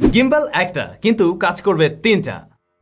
Gimbal একটা কিন্তু কাজ করবে তিনটা।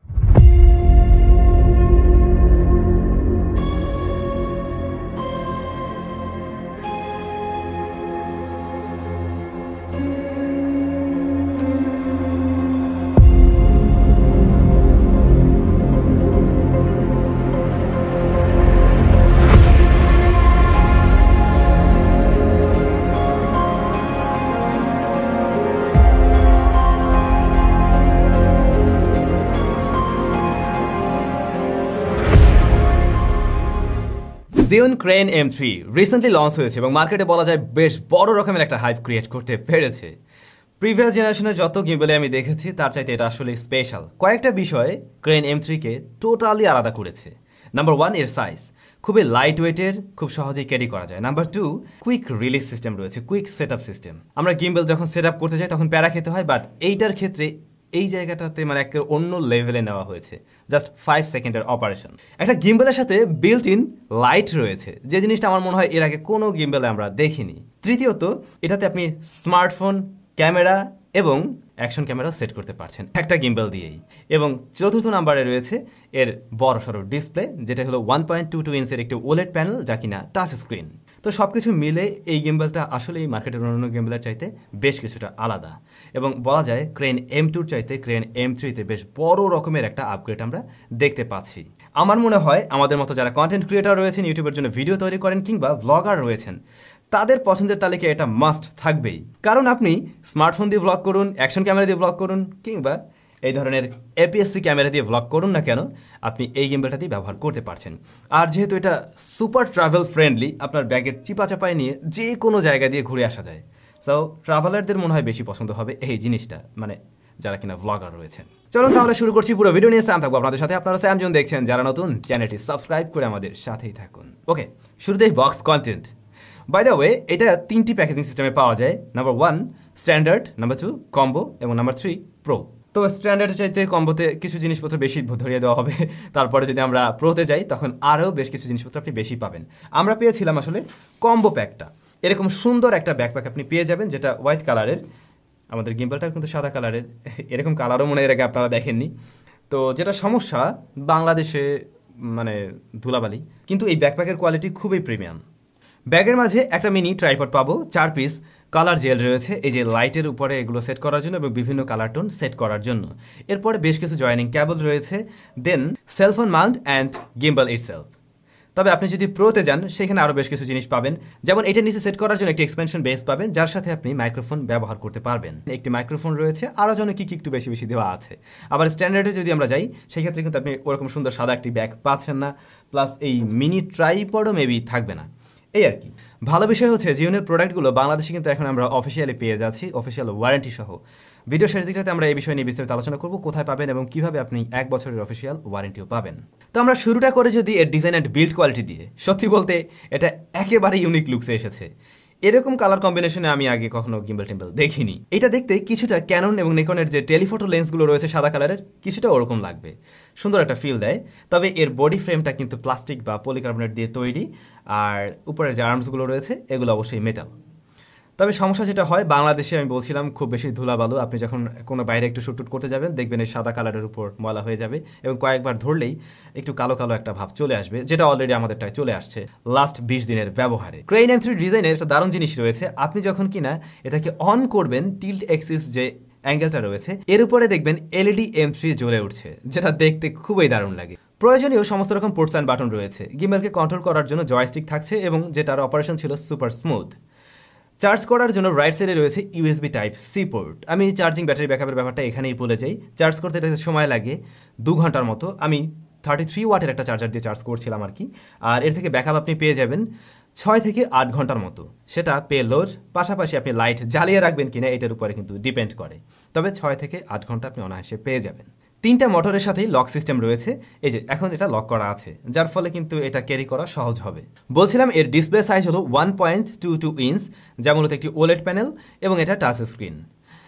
Zhiyun Crane M3 recently launch হয়েছে এবং মার্কেটে বলা যায় বেশ বড় রকমের একটা হাইপ ক্রিয়েট করতে পেরেছে। প্রিভিয়াস জেনারেশনের যত গিম্বলে আমি দেখেছি তার চাইতে এটা আসলে স্পেশাল। কয়েকটা বিষয়ে ক্রেন M3 কে টোটালি আলাদা করেছে। নাম্বার 1 এর সাইজ খুবই লাইট ওয়েটের, খুব সহজেই ক্যারি করা যায়। নাম্বার 2 কুইক রিলিজ সিস্টেম রয়েছে, কুইক সেটআপ সিস্টেম। আমরা গিম্বল যখন সেটআপ করতে যাই তখন প্যারা খেতে হয়, বাট এইটার ক্ষেত্রে এই জায়গাটাতে মানে একটা অন্য লেভেলে নেওয়া হয়েছে। জাস্ট 5 সেকেন্ডের অপারেশন। একটা গিম্বলের সাথে বিল্ট ইন লাইট রয়েছে, যে জিনিসটা আমার মনে হয় এর আগে কোনো গিম্বলে আমরা দেখিনি। তৃতীয়ত, এটাতে আপনি স্মার্টফোন, ক্যামেরা এবং অ্যাকশন ক্যামেরাও সেট করতে পারছেন একটা গিম্বল দিয়েই। এবং চতুর্থ নাম্বারে রয়েছে এর বড় সড়ো ডিসপ্লে, যেটা হলো 1.22 ইঞ্চের একটি ওলেড প্যানেল, যা কিনা টাচ স্ক্রিন। তো সব কিছু মিলে এই গিম্বলটা আসলে এই মার্কেটের অন্যান্য গিম্বলের চাইতে বেশ কিছুটা আলাদা। এবং বলা যায় ক্রেন M2 চাইতে ক্রেন M3-তে বেশ বড় রকমের একটা আপগ্রেড আমরা দেখতে পাচ্ছি। আমার মনে হয় আমাদের মতো যারা কন্টেন্ট ক্রিয়েটর রয়েছেন, ইউটিউবের জন্য ভিডিও তৈরি করেন কিংবা ব্লগার রয়েছেন, তাদের পছন্দের তালিকায় এটা মাস্ট থাকবেই। কারণ আপনি স্মার্টফোন দিয়ে ব্লগ করুন, অ্যাকশন ক্যামেরা দিয়ে ব্লগ করুন কিংবা এই ধরনের APS-C ক্যামেরা দিয়ে ব্লগ করুন না কেন, আপনি এই গিম্বলটা দিয়ে ব্যবহার করতে পারছেন। আর যেহেতু এটা সুপার ট্রাভেল ফ্রেন্ডলি, আপনার ব্যাগের চিপাচাপায় নিয়ে যে কোনো জায়গা দিয়ে ঘুরে আসা যায়। সো ট্রাভেলারদের মনে হয় বেশি পছন্দ হবে এই জিনিসটা, মানে যারা কিনা ব্লগার রয়েছেন। চলুন তাহলে শুরু করছি পুরো ভিডিও নিয়ে। স্যাম থাকবো আপনাদের সাথে। আপনারা SamZone দেখছেন, যারা নতুন চ্যানেলটি সাবস্ক্রাইব করে আমাদের সাথেই থাকুন। ওকে, শুরুতেই box content. By the way, এটা 3টি প্যাকেজিং সিস্টেমে পাওয়া যায়। নাম্বার 1 স্ট্যান্ডার্ড, নাম্বার 2 কম্বো এবং নাম্বার 3 প্রো। তো স্ট্যান্ডার্ডের চাইতে কম্বোতে কিছু জিনিসপত্র বেশি ধরিয়ে দেওয়া হবে। তারপরে যদি আমরা প্রোতে যাই তখন আরও বেশ কিছু জিনিসপত্র আপনি বেশি পাবেন। আমরা পেয়েছিলাম আসলে কম্বো প্যাকটা। এরকম সুন্দর একটা ব্যাকপ্যাক আপনি পেয়ে যাবেন, যেটা হোয়াইট কালারের। আমাদের গিম্বলটা কিন্তু সাদা কালারের, এরকম কালারও মনে এর আগে আপনারা দেখেননি। তো যেটা সমস্যা, বাংলাদেশে মানে ধুলাবালি, কিন্তু এই ব্যাকপ্যাকের কোয়ালিটি খুবই প্রিমিয়াম। ব্যাগের মাঝে একটা মিনি ট্রাইপড পাবো, 4 পিস কালার জেল রয়েছে এই যে লাইটের উপরে এগুলো সেট করার জন্য এবং বিভিন্ন কালার টোন সেট করার জন্য। এরপরে বেশ কিছু জয়েনিং ক্যাবল রয়েছে, then cellphone mount and gimbal itself. তবে আপনি যদি প্রোতে যান সেখানে আরও বেশ কিছু জিনিস পাবেন, যেমন এটার নিচে সেট করার জন্য একটি এক্সপেনশন বেস পাবেন, যার সাথে আপনি মাইক্রোফোন ব্যবহার করতে পারবেন। একটি মাইক্রোফোন রয়েছে, আরও যেন কি একটু বেশি বেশি দেওয়া আছে। আবার স্ট্যান্ডার্ডে যদি আমরা যাই সেক্ষেত্রে কিন্তু আপনি ওরকম সুন্দর সাদা একটি ব্যাগ পাচ্ছেন না, প্লাস এই মিনি ট্রাইপডও মেবি থাকবে না। এই আর কি। ভালো বিষয় হচ্ছে জিওনের প্রোডাক্টগুলো বাংলাদেশে কিন্তু এখন আমরা অফিসিয়ালি পেয়ে যাচ্ছি, অফিসিয়াল ওয়ারেন্টি সহ। ভিডিও শেষ দিকটাতে আমরা এই বিষয় নিয়ে বিস্তারিত আলোচনা করব, কোথায় পাবেন এবং কিভাবে আপনি 1 বছরের অফিসিয়াল ওয়ারেন্টিও পাবেন। তো আমরা শুরুটা করে যদি এর ডিজাইন অ্যান্ড বিল্ড কোয়ালিটি দিয়ে, সত্যি বলতে এটা একেবারে ইউনিক লুকসে এসেছে। এরকম কালার কম্বিনেশনে আমি আগে কখনো গিম্বল টিম্বল দেখিনি। এটা দেখতে কিছুটা ক্যানন এবং নিকনের যে টেলিফটো লেন্সগুলো রয়েছে সাদা কালারের, কিছুটা ওরকম লাগবে, সুন্দর একটা ফিল দেয়। তবে এর বডি ফ্রেমটা কিন্তু প্লাস্টিক বা পলিকার্বনেট দিয়ে তৈরি, আর উপরের যে আর্মসগুলো রয়েছে এগুলো অবশ্যই মেটাল। তবে সমস্যা যেটা হয়, বাংলাদেশে আমি বলছিলাম খুব বেশি ধুলাবালু, আপনি যখন কোনো বাইরে একটু শ্যুট করতে যাবেন দেখবেন এই সাদা কালারের উপর ময়লা হয়ে যাবে এবং কয়েকবার ধরলেই একটু কালো কালো একটা ভাব চলে আসবে, যেটা অলরেডি আমাদেরটায় চলে আসছে লাস্ট 20 দিনের ব্যবহারে। ক্রেন M3 ডিজাইনের একটা দারুণ জিনিস রয়েছে, আপনি যখন কিনা এটাকে অন করবেন, টিল্ট এক্সিস যে অ্যাঙ্গেলটা রয়েছে এর উপরে দেখবেন LED M3 জ্বলে উঠছে, যেটা দেখতে খুবই দারুণ লাগে। প্রয়োজনীয় সমস্ত রকম পোর্টস অ্যান্ড বাটন রয়েছে। গিম্বলকে কন্ট্রোল করার জন্য জয়স্টিক থাকছে এবং যেটার অপারেশন ছিল সুপার স্মুথ। চার্জ করার জন্য রাইট সাইডে রয়েছে USB Type-C পোর্ট। আমি চার্জিং ব্যাটারি ব্যাকআপের ব্যাপারটা এখানেই বলে যাই। চার্জ করতে এটাতে সময় লাগে 2 ঘন্টার মতো। আমি 33 ওয়াটের একটা চার্জার দিয়ে চার্জ করছিলাম আর কি। আর এর থেকে ব্যাকআপ আপনি পেয়ে যাবেন 6 থেকে 8 ঘন্টার মতো। সেটা পে লোড, পাশাপাশি আপনি লাইট জ্বালিয়ে রাখবেন কিনা এটার উপরে কিন্তু ডিপেন্ড করে। তবে 6 থেকে 8 ঘন্টা আপনি অনায়াসে পেয়ে যাবেন। 3টা মোটরের সাথেই লক সিস্টেম রয়েছে, এই যে এখন এটা লক করা আছে, যার ফলে কিন্তু এটা ক্যারি করা সহজ হবে। বলছিলাম এর ডিসপ্লে সাইজ হলো 1.22 ইঞ্চ, যা মূলত একটি ওলেড প্যানেল এবং এটা টাচ স্ক্রিন।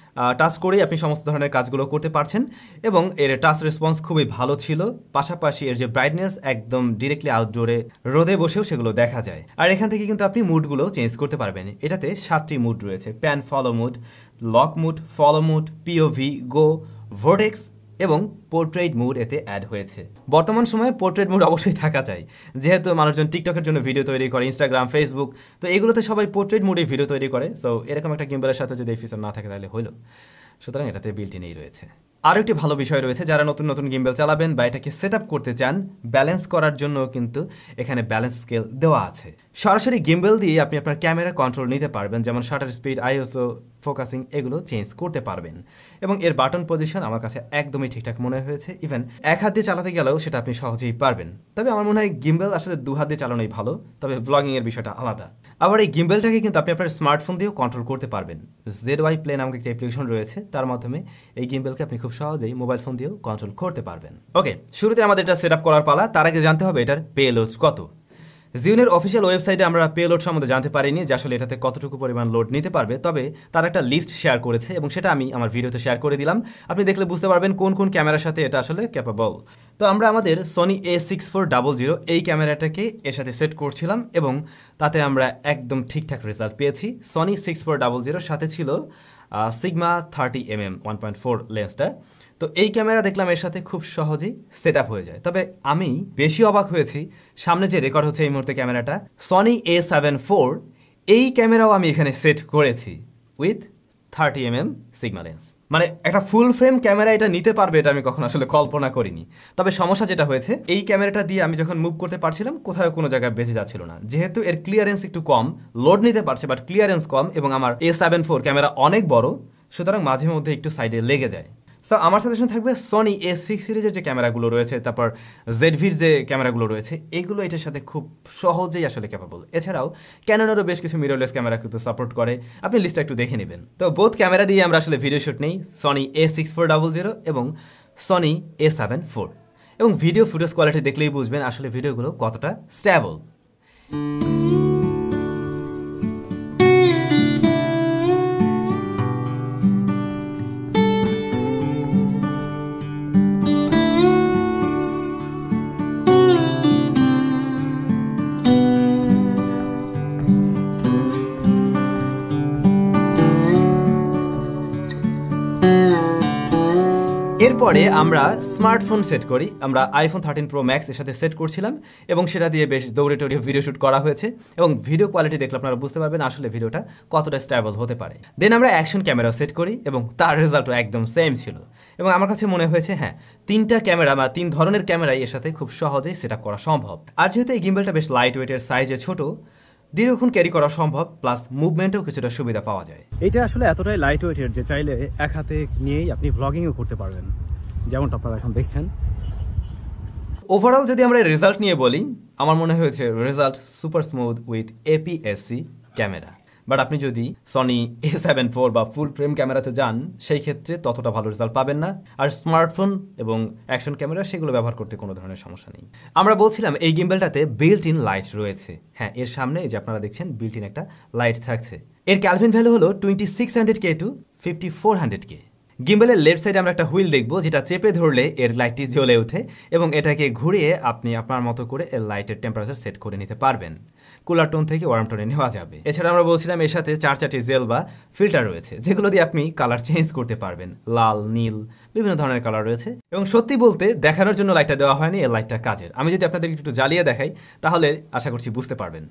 টাচ করেই আপনি সমস্ত ধরনের কাজগুলো করতে পারছেন এবং এর টাচ রেসপন্স খুবই ভালো ছিল। পাশাপাশি এর যে ব্রাইটনেস একদম ডিরেক্টলি আউটডোরে রোদে বসেও সেগুলো দেখা যায়। আর এখান থেকে কিন্তু আপনি মুডগুলো চেঞ্জ করতে পারবেন। এটাতে 7টি মুড রয়েছে: pan follow mode, lock mode, follow mode, POV, go, vortex এবং পোর্ট্রেট মুড এতে অ্যাড হয়েছে। বর্তমান সময়ে পোর্ট্রেট মুড অবশ্যই থাকা চাই, যেহেতু মানুষজন টিকটকের জন্য ভিডিও তৈরি করে, ইনস্টাগ্রাম, ফেসবুক, তো এগুলোতে সবাই পোর্ট্রেট মুডে ভিডিও তৈরি করে। সো এরকম একটা গিম্বলের সাথে যদি এই ফিচার না থাকে তাহলে হলো, সুতরাং এটাতে বিল্ট ইনই রয়েছে। আরও একটি ভালো বিষয় রয়েছে, যারা নতুন নতুন গিম্বল চালাবেন বা এটাকে সেট আপ করতে চান, ব্যালেন্স করার জন্য কিন্তু এখানে ব্যালেন্স স্কেল দেওয়া আছে। সরাসরি গিম্বল দিয়ে আপনি আপনার ক্যামেরা কন্ট্রোল নিতে পারবেন, যেমন শাটার স্পিড, আইএসও, ফোকাসিং এগুলো চেঞ্জ করতে পারবেন। এবং এর বাটন পজিশন আমার কাছে একদমই ঠিকঠাক মনে হয়েছে। ইভেন এক হাত দিয়ে চালাতে গেলেও সেটা আপনি সহজেই পারবেন। তবে আমার মনে হয় গিম্বল আসলে 2 হাত দিয়ে চালানোই ভালো, তবে ব্লগিং এর বিষয়টা আলাদা। আবার এই গিম্বলটাকে কিন্তু আপনি আপনার স্মার্টফোন দিয়েও কন্ট্রোল করতে পারবেন। ZY প্লে নামক একটা অ্যাপ্লিকেশন রয়েছে, তার মাধ্যমে এই গিম্বলকে আপনি খুব সহজেই মোবাইল ফোন দিয়েও কন্ট্রোল করতে পারবেন। ওকে, শুরুতে আমাদের এটা সেট আপ করার পালা। তার আগে জানতে হবে এটার পেলোড কত। জিউনের অফিসিয়াল ওয়েবসাইটে আমরা পেলোড সম্বন্ধে জানতে পারিনি যে আসলে এটাতে কতটুকু পরিমাণ লোড নিতে পারবে, তবে তার একটা লিস্ট শেয়ার করেছে এবং সেটা আমি আমার ভিডিওতে শেয়ার করে দিলাম। আপনি দেখলে বুঝতে পারবেন কোন কোন ক্যামেরার সাথে এটা আসলে ক্যাপাবল। তো আমরা আমাদের সনি A6400 এই ক্যামেরাটাকে এর সাথে সেট করছিলাম এবং তাতে আমরা একদম ঠিকঠাক রেজাল্ট পেয়েছি। সনি 6400 সাথে ছিল সিগমা 30mm 1.4 লেন্সটা। তো এই ক্যামেরা দেখলাম এর সাথে খুব সহজেই সেট আপ হয়ে যায়। তবে আমি বেশি অবাক হয়েছি, সামনে যে রেকর্ড হচ্ছে এই মুহূর্তে ক্যামেরাটা সনি A74, এই ক্যামেরাও আমি এখানে সেট করেছি উইথ 30mm সিগমা লেন্স। মানে একটা ফুল ফ্রেম ক্যামেরা এটা নিতে পারবে, এটা আমি কখনো আসলে কল্পনা করিনি। তবে সমস্যা যেটা হয়েছে, এই ক্যামেরাটা দিয়ে আমি যখন মুভ করতে পারছিলাম কোথাও কোনো জায়গায় বেঁচে যাচ্ছিল না, যেহেতু এর ক্লিয়ারেন্স একটু কম, লোড নিতে পারছে বাট ক্লিয়ারেন্স কম, এবং আমার A74 ক্যামেরা অনেক বড়, সুতরাং মাঝে মধ্যে একটু সাইডে লেগে যায়। সো আমার সাজেশন থাকবে সনি A6 সিরিজের যে ক্যামেরাগুলো রয়েছে, তারপর জেডভির যে ক্যামেরাগুলো রয়েছে, এগুলো এটার সাথে খুব সহজেই আসলে ক্যাপাবল। এছাড়াও ক্যাননেরও বেশ কিছু মিররলেস ক্যামেরা কিন্তু সাপোর্ট করে, আপনি লিস্টটা একটু দেখে নেবেন। তো বোথ ক্যামেরা দিয়ে আমরা আসলে ভিডিও শুট নেই, সনি A6400 এবং সনি A74, এবং ভিডিও ফুটেজ কোয়ালিটি দেখলেই বুঝবেন আসলে ভিডিওগুলো কতটা স্ট্যাবল। এরপরে আমরা স্মার্টফোন সেট করি। আমরা আইফোন 13 Pro Max এর সাথে সেট করছিলাম এবং সেটা দিয়ে বেশ দৌড়ে টৌড়ে ভিডিও শুট করা হয়েছে, এবং ভিডিও কোয়ালিটি দেখলে আপনারা বুঝতে পারবেন আসলে ভিডিওটা কতটা স্ট্যাবল হতে পারে। দেন আমরা অ্যাকশন ক্যামেরাও সেট করি এবং তার রেজাল্টও একদম সেম ছিল। এবং আমার কাছে মনে হয়েছে হ্যাঁ, 3টা ক্যামেরা বা 3 ধরনের ক্যামেরাই এর সাথে খুব সহজেই সেট আপ করা সম্ভব। আর যেহেতু এই গিম্বলটা বেশ লাইট ওয়েটের, সাইজে ছোট, দীর্ঘক্ষণ ক্যারি করা সম্ভব, প্লাস মুভমেন্টেও কিছুটা সুবিধা পাওয়া যায়। এটা আসলে এতটাই লাইট ওয়েটের যে চাইলে এক হাতে নিয়েই আপনি ভ্লগিংও করতে পারবেন, যেমনটা আপনারা এখন দেখছেন। ওভারঅল যদি আমরা রেজাল্ট নিয়ে বলি, আমার মনে হয়েছে result super smooth with APS-C camera. But আপনি যদি সনি A74 বা ফুল ফ্রেম ক্যামেরাতে যান, সেই ক্ষেত্রে ততটা ভালো রেজাল্ট পাবেন না। আর স্মার্টফোন এবং অ্যাকশন ক্যামেরা সেগুলো ব্যবহার করতে কোনো ধরনের সমস্যা নেই। আমরা বলছিলাম এই গিম্বলটাতে বিল্ট ইন লাইট রয়েছে। হ্যাঁ, এর সামনে এই যে আপনারা দেখছেন বিল্ট ইন একটা লাইট থাকছে। এর ক্যালভিন ভ্যালু হলো 2600K টু 5400K। গিম্বলের লেফট সাইডে আমরা একটা হুইল দেখব, যেটা চেপে ধরলে এর লাইটটি জ্বলে ওঠে এবং এটাকে ঘুরিয়ে আপনি আপনার মতো করে এর লাইটের টেম্পারেচার সেট করে নিতে পারবেন। কুলার টোন থেকে ওয়ার্ম টোনে নেওয়া যাবে। এছাড়া আমরা বলছিলাম এর সাথে 4টি জেল বা ফিল্টার রয়েছে, যেগুলো দিয়ে আপনি কালার চেঞ্জ করতে পারবেন। লাল, নীল, বিভিন্ন ধরনের কালার রয়েছে। এবং সত্যি বলতে দেখানোর জন্য লাইটটা দেওয়া হয়নি, এর লাইটটা কাজের। আমি যদি আপনাদের একটু জ্বালিয়ে দেখাই তাহলে আশা করছি বুঝতে পারবেন।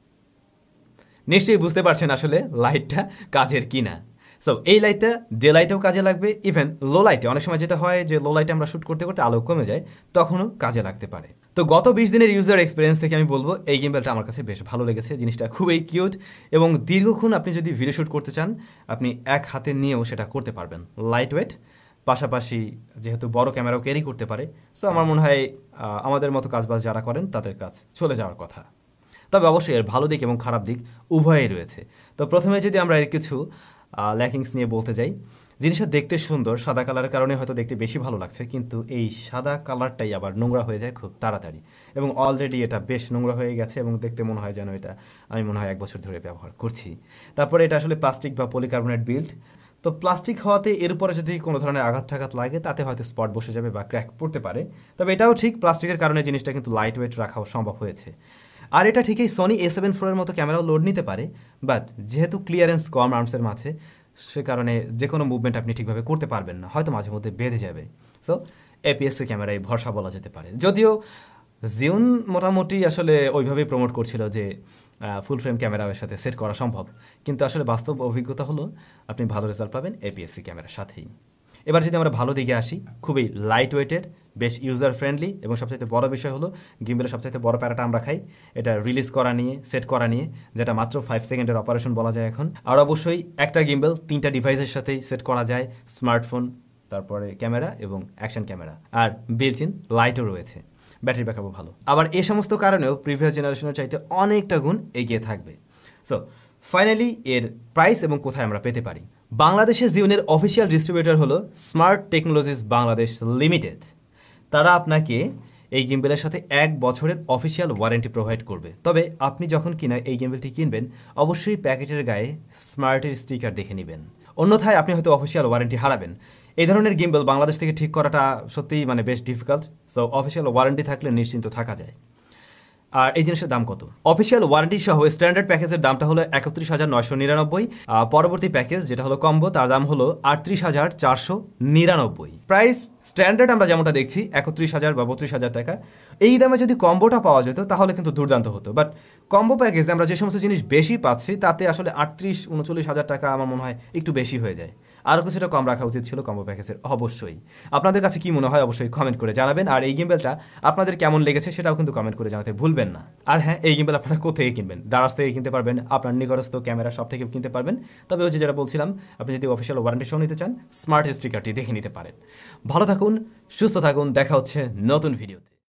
নিশ্চয়ই বুঝতে পারছেন আসলে লাইটটা কাজের কিনা। সো এই লাইটটা ডে লাইটেও কাজে লাগবে, ইভেন লো লাইটে। অনেক সময় যেটা হয় যে লো লাইটে আমরা শ্যুট করতে করতে আলো কমে যায়, তখনও কাজে লাগতে পারে। তো গত 20 দিনের ইউজার এক্সপিরিয়েন্স থেকে আমি বলবো এই গিম্বলটা আমার কাছে বেশ ভালো লেগেছে। জিনিসটা খুবই কিউট এবং দীর্ঘক্ষণ আপনি যদি ভিডিও শ্যুট করতে চান, আপনি এক হাতে নিয়েও সেটা করতে পারবেন। লাইট ওয়েট, পাশাপাশি যেহেতু বড় ক্যামেরাও ক্যারি করতে পারে। সো আমার মনে হয় আমাদের মতো কাজবাজ যারা করেন তাদের কাজ চলে যাওয়ার কথা। তবে অবশ্যই এর ভালো দিক এবং খারাপ দিক উভয়ই রয়েছে। তো প্রথমে যদি আমরা এর কিছু ল্যাকিংস নিয়ে বলতে যাই, জিনিসটা দেখতে সুন্দর, সাদা কালারের কারণে হয়তো দেখতে বেশি ভালো লাগছে, কিন্তু এই সাদা কালারটাই আবার নোংরা হয়ে যায় খুব তাড়াতাড়ি, এবং অলরেডি এটা বেশ নোংরা হয়ে গেছে এবং দেখতে মনে হয় যেন এটা আমি মনে হয় 1 বছর ধরে ব্যবহার করছি। তারপরে এটা আসলে প্লাস্টিক বা পলিকার্বনেট বিল্ড, তো প্লাস্টিক হওয়াতে এর উপরে যদি কোনো ধরনের আঘাত লাগে তাতে হয়তো স্পট বসে যাবে বা ক্র্যাক পড়তে পারে। তবে এটাও ঠিক, প্লাস্টিকের কারণে জিনিসটা কিন্তু লাইট ওয়েট রাখাও সম্ভব হয়েছে। আর এটা ঠিকই সনি A7 IV এর মতো ক্যামেরাও লোড নিতে পারে, বাট যেহেতু ক্লিয়ারেন্স কম আর্মসের মাঝে, সে কারণে যে কোনো মুভমেন্ট আপনি ঠিকভাবে করতে পারবেন না, হয়তো মাঝে মধ্যে বেঁধে যাবে। সো APS-C ক্যামেরায় ভরসা বলা যেতে পারে। যদিও জিওন মোটামুটি আসলে ওইভাবেই প্রমোট করছিল যে ফুল ফ্রেম ক্যামেরার সাথে সেট করা সম্ভব, কিন্তু আসলে বাস্তব অভিজ্ঞতা হলো আপনি ভালো রেজাল্ট পাবেন APS-C ক্যামেরার সাথেই। এবার যদি আমরা ভালো দিকে আসি, খুবই লাইট ওয়েটেড, বেশ ইউজার ফ্রেন্ডলি, এবং সবচাইতে বড় বিষয় হলো গিম্বলের সবচাইতে বড় প্যারাটা আমরা খাই এটা রিলিজ করা নিয়ে, সেট করা নিয়ে, যেটা মাত্র 5 সেকেন্ডের অপারেশন বলা যায় এখন। আর অবশ্যই একটা গিম্বল 3টা ডিভাইসের সাথেই সেট করা যায়, স্মার্টফোন, তারপরে ক্যামেরা এবং অ্যাকশন ক্যামেরা, আর বিল্ট ইন লাইটও রয়েছে, ব্যাটারি ব্যাকআপও ভালো। আবার এই সমস্ত কারণেও প্রিভিয়াস জেনারেশনের চাইতে অনেকটা গুণ এগিয়ে থাকবে। সো ফাইনালি এর প্রাইস এবং কোথায় আমরা পেতে পারি। বাংলাদেশে জিওনের অফিসিয়াল ডিস্ট্রিবিউটর হলো স্মার্ট টেকনোলজিস বাংলাদেশ লিমিটেড। তারা আপনাকে এই গিম্বলের সাথে 1 বছরের অফিসিয়াল ওয়ারেন্টি প্রোভাইড করবে। তবে আপনি যখন কিনা এই গিম্বলটি কিনবেন, অবশ্যই প্যাকেটের গায়ে স্মার্টের স্টিকার দেখে নেবেন, অন্যথায় আপনি হয়তো অফিসিয়াল ওয়ারেন্টি হারাবেন। এই ধরনের গিম্বল বাংলাদেশ থেকে ঠিক করাটা সত্যিই বেশ ডিফিকাল্ট। সো অফিসিয়াল ওয়ারেন্টি থাকলে নিশ্চিন্ত থাকা যায়। আর এই জিনিসের দাম কত? অফিসিয়াল ওয়ারেন্টি সহ স্ট্যান্ডার্ড প্যাকেজের দামটা হলো 31,999। পরবর্তী প্যাকেজ যেটা হলো কম্বো, তার দাম হলো 38,499। প্রাইস স্ট্যান্ডার্ড আমরা যেমনটা দেখছি 31,000 বা 32,000 টাকা। এই দামে যদি কম্বোটা পাওয়া যেত তাহলে কিন্তু দুর্দান্ত হতো, বাট কম্বো প্যাকেজে আমরা যে সমস্ত জিনিস বেশি পাচ্ছি তাতে আসলে 38-39,000 টাকা আমার মনে হয় একটু বেশি হয়ে যায়। আরও কিছুটা কম রাখা উচিত ছিল কম্বো প্যাকেজের। অবশ্যই আপনাদের কাছে কি মনে হয় অবশ্যই কমেন্ট করে জানাবেন, আর এই গিম্বলটা আপনাদের কেমন লেগেছে সেটাও কিন্তু কমেন্ট করে জানাতে ভুলবেন না। আর হ্যাঁ, এই গিম্বল আপনারা কোথায় কিনবেন? দারাজ থেকে কিনতে পারবেন, আপনার নিকটস্থ ক্যামেরা শপ থেকে কিনতে পারবেন। তবে ওই যেটা বলছিলাম, আপনি যদি অফিসিয়াল ওয়ারেন্টি সহ নিতে চান, স্মার্ট স্টিকারটি দেখে নিতে পারেন। ভালো থাকুন, সুস্থ থাকুন, দেখা হচ্ছে নতুন ভিডিওতে।